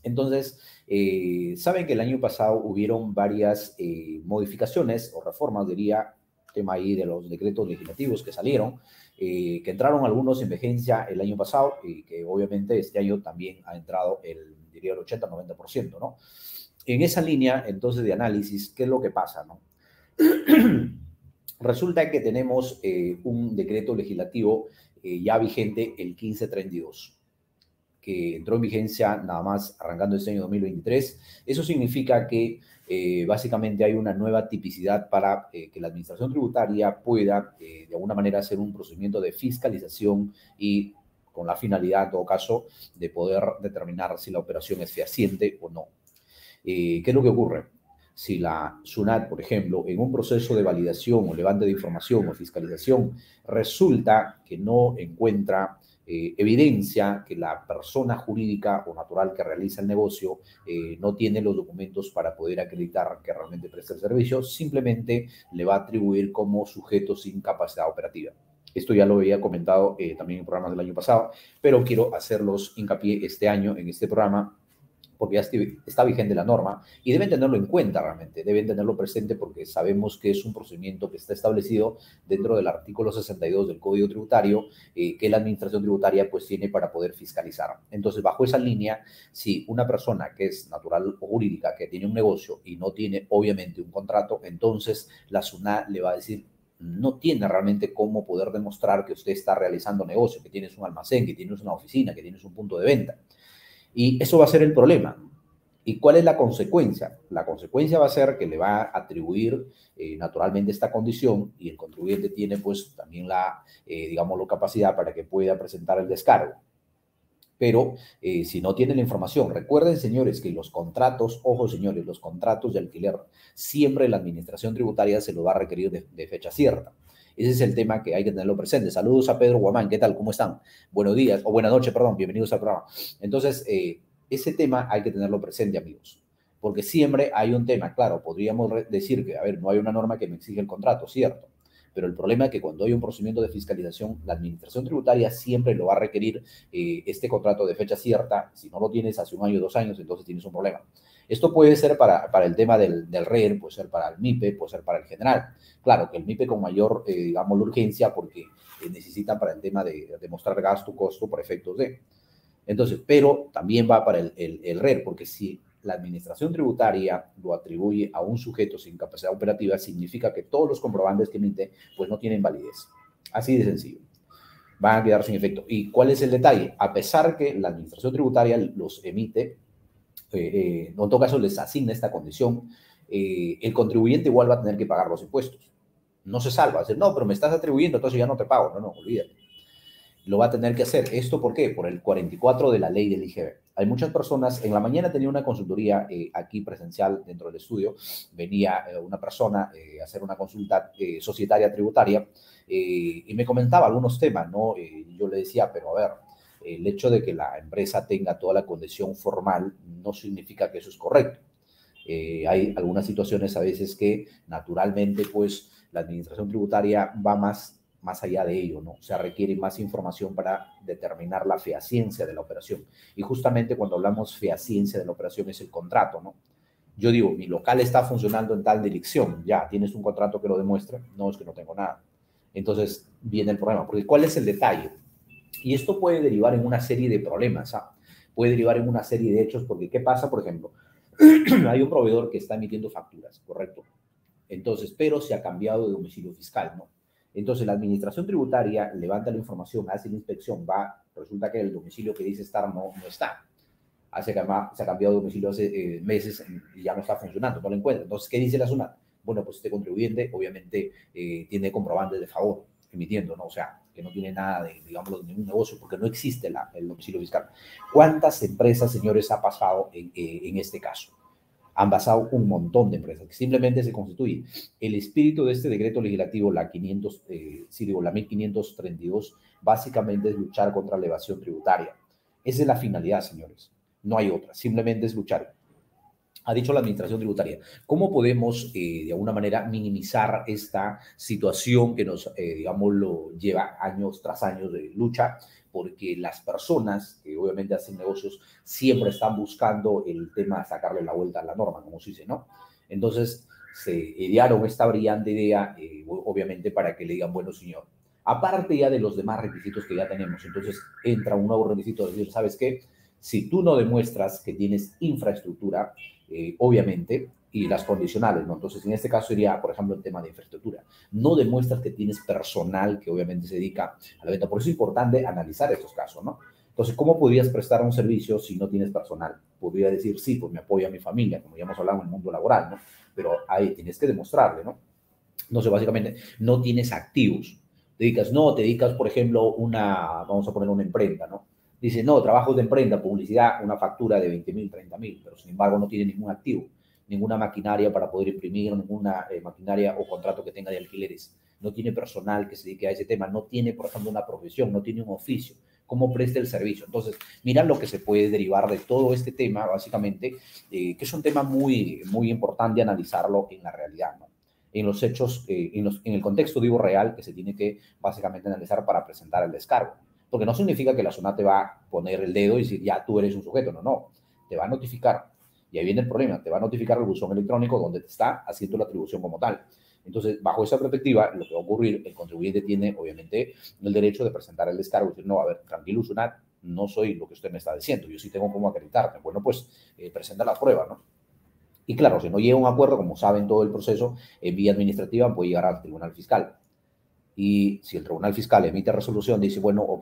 Entonces, saben que el año pasado hubieron varias modificaciones o reformas, diría, tema ahí de los decretos legislativos que salieron, que entraron algunos en vigencia el año pasado y que obviamente este año también ha entrado diría el 80-90%, ¿no? En esa línea, entonces, de análisis, ¿qué es lo que pasa, no? Resulta que tenemos un decreto legislativo ya vigente, el 1532, que entró en vigencia nada más arrancando este año 2023. Eso significa que básicamente hay una nueva tipicidad para que la administración tributaria pueda de alguna manera hacer un procedimiento de fiscalización y con la finalidad, en todo caso, de poder determinar si la operación es fehaciente o no. ¿Qué es lo que ocurre? Si la SUNAT, por ejemplo, en un proceso de validación o levante de información o fiscalización, resulta que no encuentra evidencia que la persona jurídica o natural que realiza el negocio no tiene los documentos para poder acreditar que realmente presta el servicio, simplemente le va a atribuir como sujeto sin capacidad operativa. Esto ya lo había comentado también en programas del año pasado, pero quiero hacerlos hincapié este año en este programa porque ya está vigente la norma y deben tenerlo en cuenta realmente, deben tenerlo presente porque sabemos que es un procedimiento que está establecido dentro del artículo 62 del Código Tributario que la Administración Tributaria pues tiene para poder fiscalizar. Entonces, bajo esa línea, si una persona que es natural o jurídica, que tiene un negocio y no tiene obviamente un contrato, entonces la SUNAT le va a decir, no tiene realmente cómo poder demostrar que usted está realizando negocio, que tienes un almacén, que tienes una oficina, que tienes un punto de venta. Y eso va a ser el problema. ¿Y cuál es la consecuencia? La consecuencia va a ser que le va a atribuir naturalmente esta condición y el contribuyente tiene pues también la, digamos, la capacidad para que pueda presentar el descargo. Pero si no tiene la información, recuerden, señores, que los contratos, ojo, señores, los contratos de alquiler, siempre la administración tributaria se lo va a requerir de fecha cierta. Ese es el tema que hay que tenerlo presente. Saludos a Pedro Guamán, ¿qué tal? ¿Cómo están? Buenos días, o buenas noches, perdón, bienvenidos al programa. Entonces, ese tema hay que tenerlo presente, amigos, porque siempre hay un tema, claro, podríamos decir que, a ver, no hay una norma que me exige el contrato, cierto, pero el problema es que cuando hay un procedimiento de fiscalización, la administración tributaria siempre lo va a requerir este contrato de fecha cierta. Si no lo tienes hace un año, 2 años, entonces tienes un problema. Esto puede ser para el tema del RER, puede ser para el MIPE, puede ser para el general. Claro que el MIPE con mayor, digamos, urgencia porque necesitan para el tema de demostrar gasto, costo por efectos de. Entonces, pero también va para el RER, porque si la administración tributaria lo atribuye a un sujeto sin capacidad operativa, significa que todos los comprobantes que emite pues no tienen validez. Así de sencillo. Van a quedar sin efecto. ¿Y cuál es el detalle? A pesar que la administración tributaria los emite, en todo caso les asigna esta condición, el contribuyente igual va a tener que pagar los impuestos. No se salva. Decir, no, pero me estás atribuyendo, entonces ya no te pago. No, olvídate. Lo va a tener que hacer. ¿Esto por qué? Por el 44 de la ley del IGB. Hay muchas personas, en la mañana tenía una consultoría aquí presencial dentro del estudio, venía una persona a hacer una consulta societaria tributaria y me comentaba algunos temas, ¿no? Yo le decía, pero a ver, el hecho de que la empresa tenga toda la condición formal no significa que eso es correcto. Hay algunas situaciones a veces que naturalmente pues la administración tributaria va más allá de ello, ¿no? O sea, requiere más información para determinar la fehaciencia de la operación. Y justamente cuando hablamos fehaciencia de la operación es el contrato, ¿no? Yo digo, mi local está funcionando en tal dirección, ya, ¿tienes un contrato que lo demuestre? No, es que no tengo nada. Entonces viene el problema, porque ¿cuál es el detalle? Y esto puede derivar en una serie de problemas, ¿ah? Puede derivar en una serie de hechos, porque ¿qué pasa, por ejemplo? Hay un proveedor que está emitiendo facturas, ¿correcto? Entonces, pero se ha cambiado de domicilio fiscal, ¿no? Entonces, la administración tributaria levanta la información, hace la inspección, resulta que el domicilio que dice estar no está. Se ha cambiado de domicilio hace meses y ya no está funcionando, no lo encuentra. Entonces, ¿qué dice la SUNAT? Bueno, pues este contribuyente obviamente tiene comprobantes de favor emitiendo, ¿no? O sea, que no tiene nada de, digamos, de ningún negocio porque no existe el domicilio fiscal. ¿Cuántas empresas, señores, ha pasado en este caso? Han pasado un montón de empresas que simplemente se constituye. El espíritu de este decreto legislativo, la 1532, básicamente es luchar contra la evasión tributaria. Esa es la finalidad, señores. No hay otra. Simplemente es luchar. Ha dicho la administración tributaria, ¿cómo podemos de alguna manera minimizar esta situación que nos, digamos, lo lleva años tras años de lucha? porque las personas que obviamente hacen negocios siempre están buscando el tema de sacarle la vuelta a la norma, como se dice, ¿no? Entonces, se idearon esta brillante idea, obviamente, para que le digan, bueno, señor, aparte ya de los demás requisitos que ya tenemos, entonces entra un nuevo requisito de decir, ¿sabes qué? Si tú no demuestras que tienes infraestructura, obviamente, y las condicionales, ¿no? Entonces, en este caso sería, por ejemplo, el tema de infraestructura. No demuestras que tienes personal que obviamente se dedica a la venta. Por eso es importante analizar estos casos, ¿no? Entonces, ¿cómo podrías prestar un servicio si no tienes personal? Podría decir, sí, pues me apoya mi familia, como ya hemos hablado en el mundo laboral, ¿no? Pero ahí tienes que demostrarle, ¿no? Entonces, básicamente, no tienes activos. Te dedicas, por ejemplo, vamos a poner una imprenta, ¿no? Dice, no, trabajo de imprenta, publicidad, una factura de 20.000, 30.000, pero sin embargo no tiene ningún activo, ninguna maquinaria para poder imprimir, ninguna maquinaria o contrato que tenga de alquileres. No tiene personal que se dedique a ese tema, no tiene, por ejemplo, una profesión, no tiene un oficio. ¿Cómo presta el servicio? Entonces, mira lo que se puede derivar de todo este tema, básicamente, que es un tema muy, muy importante analizarlo en la realidad, ¿no? En los hechos, en el contexto, digo, real, que se tiene que básicamente analizar para presentar el descargo. Porque no significa que la SUNAT te va a poner el dedo y decir, ya tú eres un sujeto. No, no. Te va a notificar. Y ahí viene el problema. Te va a notificar el buzón electrónico donde te está haciendo la atribución como tal. Entonces, bajo esa perspectiva, lo que va a ocurrir, el contribuyente tiene, obviamente, el derecho de presentar el descargo y decir, no, a ver, tranquilo, SUNAT, no soy lo que usted me está diciendo. Yo sí tengo cómo acreditarme. Bueno, pues presenta la prueba, ¿no? Y claro, si no llega a un acuerdo, como saben todo el proceso, en vía administrativa puede llegar al tribunal fiscal. Y si el tribunal fiscal emite resolución, dice, bueno, ok,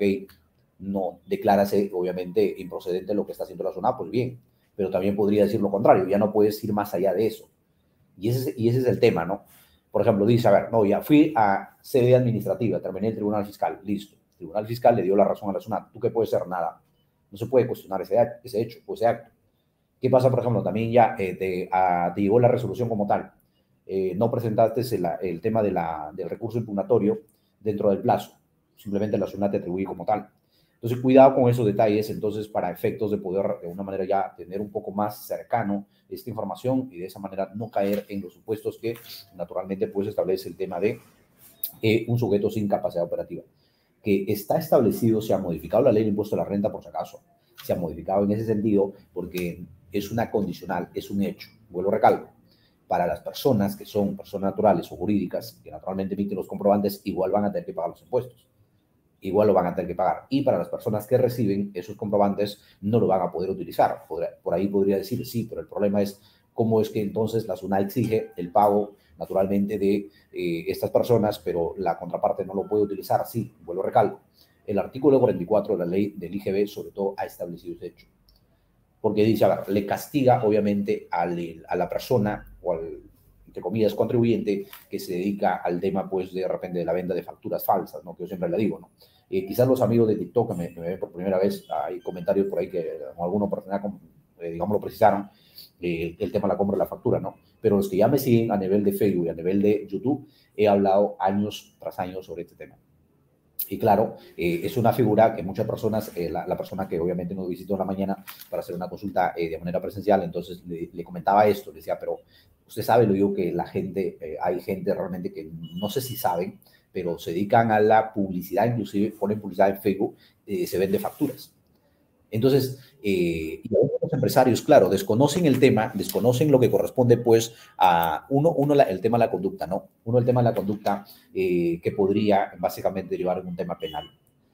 no, declárase obviamente improcedente lo que está haciendo la SUNAT, pues bien, pero también podría decir lo contrario, ya no puedes ir más allá de eso. Y ese es el tema, ¿no? Por ejemplo, dice, a ver, no, ya fui a sede administrativa, terminé el tribunal fiscal, listo. El tribunal fiscal le dio la razón a la SUNAT. ¿Tú qué puedes hacer? Nada. No se puede cuestionar ese hecho o ese acto. ¿Qué pasa, por ejemplo? También ya te llegó la resolución como tal. No presentaste el tema del recurso impugnatorio dentro del plazo. Simplemente la SUNAT te atribuye como tal. Entonces, cuidado con esos detalles, entonces, para efectos de poder, de una manera ya, tener un poco más cercano esta información y de esa manera no caer en los supuestos que, naturalmente, pues establece el tema de un sujeto sin capacidad operativa. Que está establecido, se ha modificado la ley del impuesto a la renta, por si acaso. Se ha modificado en ese sentido porque es una condicional, es un hecho. Vuelvo a recalco. Para las personas que son personas naturales o jurídicas, que naturalmente emiten los comprobantes, igual van a tener que pagar los impuestos. Igual lo van a tener que pagar. Y para las personas que reciben esos comprobantes, no lo van a poder utilizar. Por ahí podría decir, sí, pero el problema es cómo es que entonces la SUNAT exige el pago naturalmente de estas personas, pero la contraparte no lo puede utilizar. Sí, vuelvo a recalco. El artículo 44 de la ley del IGB, sobre todo, ha establecido ese hecho. Porque dice, a ver, le castiga obviamente a la persona o al, entre comillas, contribuyente que se dedica al tema, pues, de repente de la venta de facturas falsas, ¿no? Que yo siempre le digo, ¿no? Quizás los amigos de TikTok que me ven por primera vez, hay comentarios por ahí que algunos digamos, lo precisaron, el tema de la compra de la factura, ¿no? Pero los que ya me siguen a nivel de Facebook y a nivel de YouTube, he hablado años tras años sobre este tema. Y claro, es una figura que muchas personas, la persona que obviamente nos visitó en la mañana para hacer una consulta de manera presencial, entonces le comentaba esto, le decía, pero usted sabe, lo digo, que la gente, hay gente realmente que no sé si saben, pero se dedican a la publicidad, inclusive ponen publicidad en Facebook, se vende facturas. Entonces, y algunos empresarios, claro, desconocen el tema, desconocen lo que corresponde, pues, a el tema de la conducta, ¿no? El tema de la conducta que podría básicamente derivar en un tema penal.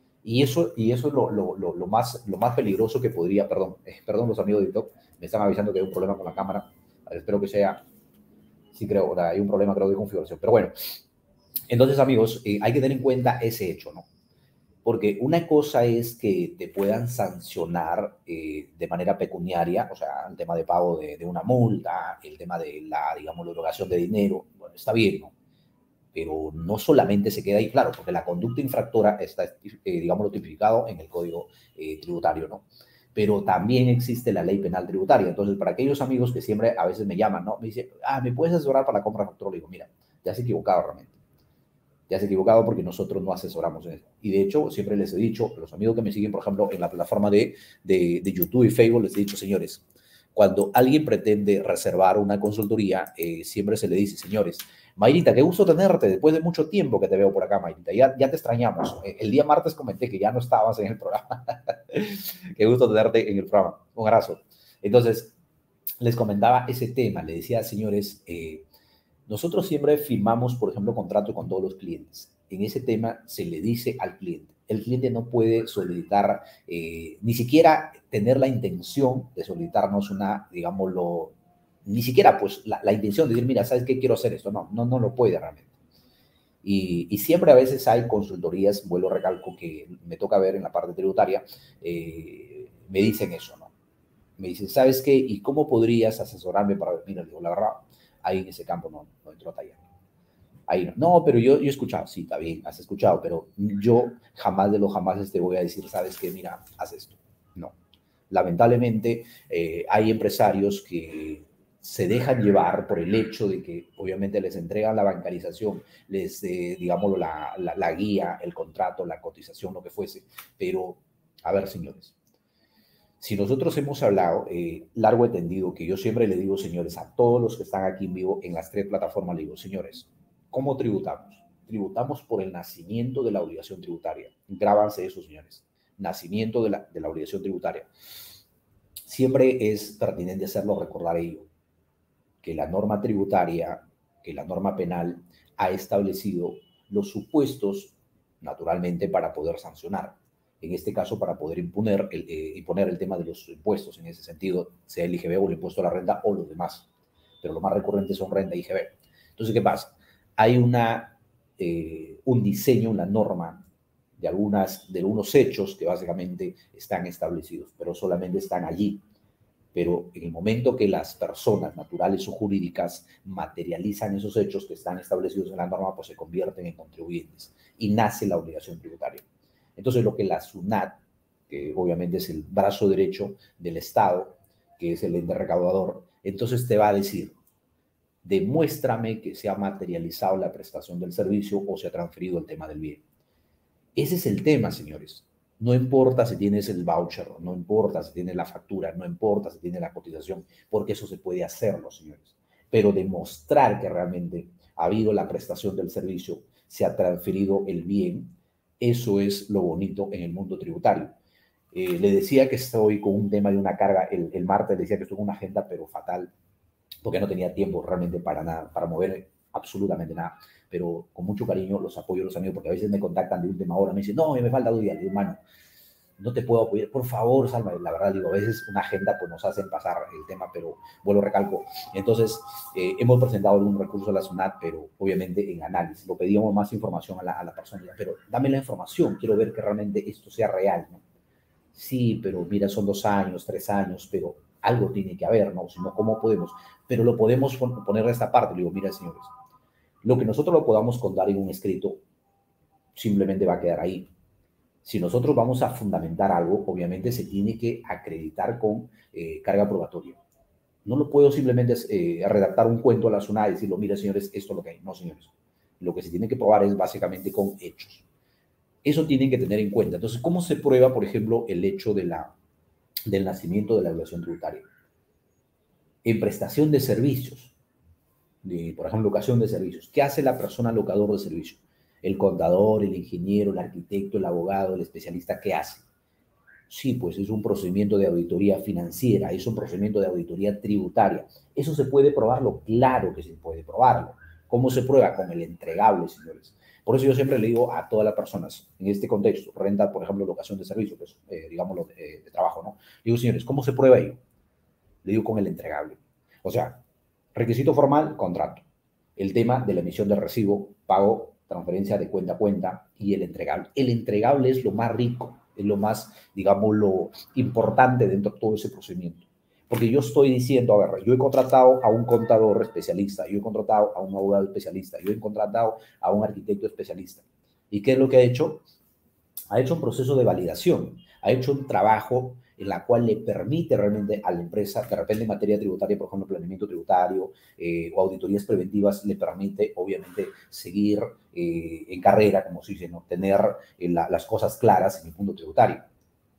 Y eso es lo más peligroso que podría, perdón, los amigos de TikTok me están avisando que hay un problema con la cámara. Espero que sea, sí creo, hay un problema, creo, de configuración. Pero bueno, entonces, amigos, hay que tener en cuenta ese hecho, ¿no? Porque una cosa es que te puedan sancionar de manera pecuniaria, o sea, el tema de pago de una multa, el tema de digamos, la erogación de dinero, bueno, está bien, ¿no? Pero no solamente se queda ahí, claro, porque la conducta infractora está, digamos, tipificado en el Código Tributario, ¿no? Pero también existe la ley penal tributaria. Entonces, para aquellos amigos que siempre a veces me llaman, ¿no? Me dicen, ¿me puedes asesorar para la compra de factura? Le digo, mira, te has equivocado realmente. Te has equivocado porque nosotros no asesoramos en eso. Y de hecho, siempre les he dicho, los amigos que me siguen, por ejemplo, en la plataforma de YouTube y Facebook, les he dicho, señores, cuando alguien pretende reservar una consultoría, siempre se le dice, señores, Mayrita, qué gusto tenerte después de mucho tiempo que te veo por acá, Mayrita. Ya te extrañamos. El día martes comenté que ya no estabas en el programa. Qué gusto tenerte en el programa. Un abrazo. Entonces, les comentaba ese tema. Le decía, señores, nosotros siempre firmamos, por ejemplo, contrato con todos los clientes. En ese tema se le dice al cliente. El cliente no puede solicitar, ni siquiera tener la intención de solicitarnos una, digámoslo, ni siquiera pues la intención de decir, mira, ¿sabes qué? Quiero hacer esto. No lo puede realmente. Y siempre a veces hay consultorías, vuelvo a recalco que me toca ver en la parte tributaria, me dicen eso, ¿no? Me dicen, ¿sabes qué? ¿Y cómo podrías asesorarme para ver? Mira, digo, la verdad, ahí en ese campo no entro a tallar. Ahí no. No, pero yo he escuchado, sí, está bien, has escuchado, pero yo jamás de los jamás te voy a decir, ¿sabes qué? Mira, haz esto. No. Lamentablemente, hay empresarios que se dejan llevar por el hecho de que obviamente les entregan la bancarización, les, digámoslo, la guía, el contrato, la cotización, lo que fuese. Pero, a ver, señores, si nosotros hemos hablado largo y tendido, que yo siempre le digo, señores, a todos los que están aquí en vivo en las 3 plataformas, le digo, señores, ¿cómo tributamos? Tributamos por el nacimiento de la obligación tributaria. Grábanse eso, señores. Nacimiento de la obligación tributaria. Siempre es pertinente hacerlo recordar ello, que la norma tributaria, que la norma penal ha establecido los supuestos, naturalmente, para poder sancionar. En este caso, para poder imponer el tema de los impuestos, en ese sentido, sea el IGB o el impuesto a la renta o los demás. Pero lo más recurrente son renta y IGB. Entonces, ¿qué pasa? Hay un diseño, una norma de algunos hechos que básicamente están establecidos, pero solamente están allí. Pero en el momento que las personas naturales o jurídicas materializan esos hechos que están establecidos en la norma, pues se convierten en contribuyentes y nace la obligación tributaria. Entonces, lo que la SUNAT, que obviamente es el brazo derecho del Estado, que es el ente recaudador, entonces te va a decir, demuéstrame que se ha materializado la prestación del servicio o se ha transferido el tema del bien. Ese es el tema, señores. No importa si tienes el voucher, no importa si tienes la factura, no importa si tienes la cotización, porque eso se puede hacerlo, señores. Pero demostrar que realmente ha habido la prestación del servicio, se ha transferido el bien, eso es lo bonito en el mundo tributario. Le decía que estoy con un tema de una carga, el martes le decía que estoy con una agenda, pero fatal, porque no tenía tiempo realmente para nada, para mover absolutamente nada. Pero con mucho cariño los apoyo a los amigos, porque a veces me contactan de última hora, me dicen, no, me falta 2 días. Le digo, hermano, no te puedo apoyar, por favor, Salma. La verdad, digo, a veces una agenda pues nos hacen pasar el tema, pero vuelvo, recalco. Entonces, hemos presentado algún recurso a la SUNAT, pero obviamente en análisis. Lo pedíamos más información a la persona, pero dame la información, quiero ver que realmente esto sea real, ¿no? Sí, pero mira, son 2 años, 3 años, pero algo tiene que haber, ¿no? Si no, ¿cómo podemos? Pero lo podemos poner a esta parte. Le digo, mira, señores, lo que nosotros lo podamos contar en un escrito simplemente va a quedar ahí. Si nosotros vamos a fundamentar algo, obviamente se tiene que acreditar con carga probatoria. No lo puedo simplemente redactar un cuento a la SUNAT y decirlo, mira, señores, esto es lo que hay. No, señores. Lo que se tiene que probar es básicamente con hechos. Eso tienen que tener en cuenta. Entonces, ¿cómo se prueba, por ejemplo, el hecho del nacimiento de la obligación tributaria? En prestación de servicios, por ejemplo, locación de servicios. ¿Qué hace la persona locador de servicios? El contador, el ingeniero, el arquitecto, el abogado, el especialista, ¿qué hace? Sí, pues es un procedimiento de auditoría financiera, es un procedimiento de auditoría tributaria. ¿Eso se puede probarlo? Claro que se puede probarlo. ¿Cómo se prueba? Con el entregable, señores. Por eso yo siempre le digo a todas las personas, en este contexto, renta, por ejemplo, locación de servicio, pues, digámoslo, de trabajo, ¿no? Digo, señores, ¿cómo se prueba ello? Le digo con el entregable. O sea, requisito formal, contrato. El tema de la emisión del recibo, pago, transferencia de cuenta a cuenta y el entregable. El entregable es lo más rico, es lo más, digamos, lo importante dentro de todo ese procedimiento. Porque yo estoy diciendo, a ver, yo he contratado a un contador especialista, yo he contratado a un abogado especialista, yo he contratado a un arquitecto especialista. ¿Y qué es lo que ha hecho? Ha hecho un proceso de validación, ha hecho un trabajo en la cual le permite realmente a la empresa, de repente en materia tributaria, por ejemplo, planeamiento tributario o auditorías preventivas, le permite obviamente seguir en carrera, como se dice, ¿no? Tener las cosas claras en el mundo tributario.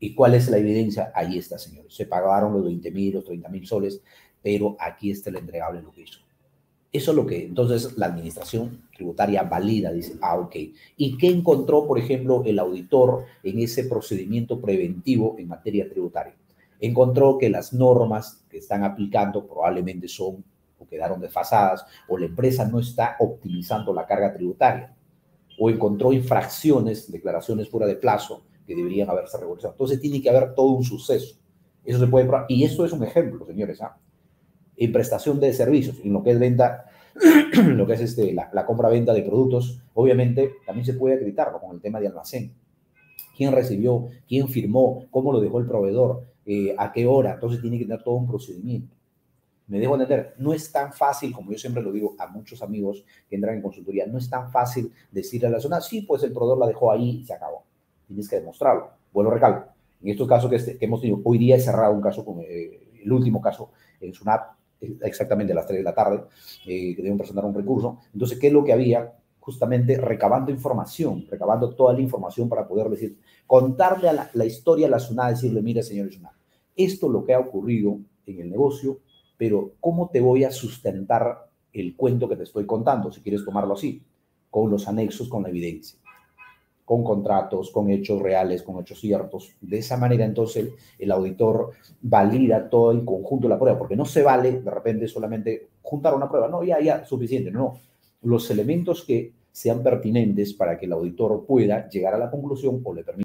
¿Y cuál es la evidencia? Ahí está, señores. Se pagaron los 20.000, los 30.000 soles, pero aquí está el entregable lo que hizo. Eso es lo que entonces la administración tributaria valida, dice, ok. ¿Y qué encontró, por ejemplo, el auditor en ese procedimiento preventivo en materia tributaria? Encontró que las normas que están aplicando probablemente son o quedaron desfasadas o la empresa no está optimizando la carga tributaria o encontró infracciones, declaraciones fuera de plazo que deberían haberse regularizado. Entonces tiene que haber todo un suceso. Eso se puede probar. Y esto es un ejemplo, señores, ¿ah? En prestación de servicios, en lo que es venta, lo que es la compra-venta de productos, obviamente también se puede acreditarlo con el tema de almacén. ¿Quién recibió? ¿Quién firmó? ¿Cómo lo dejó el proveedor? ¿A qué hora? Entonces tiene que tener todo un procedimiento. Me dejo entender, no es tan fácil, como yo siempre lo digo a muchos amigos que entran en consultoría, no es tan fácil decirle a la zona, sí, pues el proveedor la dejó ahí y se acabó. Tienes que demostrarlo. Bueno, recalco, en estos casos que hemos tenido, hoy día he cerrado un caso, con el último caso en SUNAT, exactamente a las 3 de la tarde, que deben presentar un recurso. Entonces, ¿qué es lo que había? Justamente recabando información, recabando toda la información para poder decir, contarle a la historia a la SUNAT, decirle, mire, señor SUNAT, esto es lo que ha ocurrido en el negocio, pero ¿cómo te voy a sustentar el cuento que te estoy contando? Si quieres tomarlo así, con los anexos, con la evidencia, con contratos, con hechos reales, con hechos ciertos. De esa manera, entonces, el auditor valida todo el conjunto de la prueba, porque no se vale de repente solamente juntar una prueba. No, ya, suficiente. No, los elementos que sean pertinentes para que el auditor pueda llegar a la conclusión o le permita